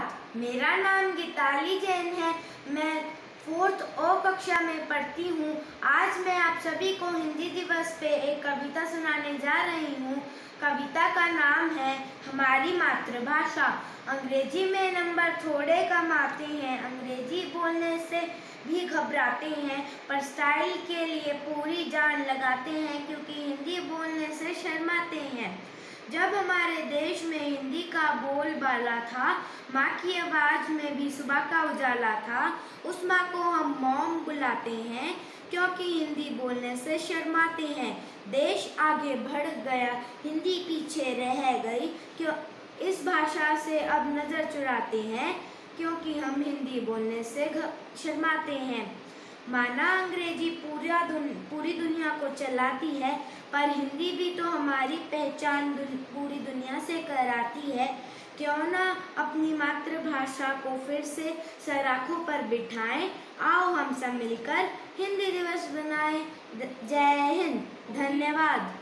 मेरा नाम गीताली जैन है। मैं 4th O कक्षा में पढ़ती हूँ। आज मैं आप सभी को हिंदी दिवस पे एक कविता सुनाने जा रही हूँ। कविता का नाम है हमारी मातृभाषा। अंग्रेजी में नंबर थोड़े कम आते हैं, अंग्रेजी बोलने से भी घबराते हैं, पर स्टाइल के लिए पूरी जान लगाते हैं, क्योंकि हिंदी बोलने से शर्माते हैं। जब हमारे देश में हिंदी का बोलबाला था, माँ की आवाज़ में भी सुबह का उजाला था। उस माँ को हम मॉम बुलाते हैं, क्योंकि हिंदी बोलने से शर्माते हैं। देश आगे बढ़ गया, हिंदी पीछे रह गई, क्यों इस भाषा से अब नज़र चुराते हैं, क्योंकि हम हिंदी बोलने से शर्माते हैं। माना अंग्रेजी पूरी दुनिया को चलाती है, पर हिंदी भी तो हमारी पहचान पूरी दुनिया से कराती है। क्यों ना अपनी मातृभाषा को फिर से सराखों पर बिठाएं। आओ हम सब मिलकर हिंदी दिवस बनाएं। जय हिंद, धन्यवाद।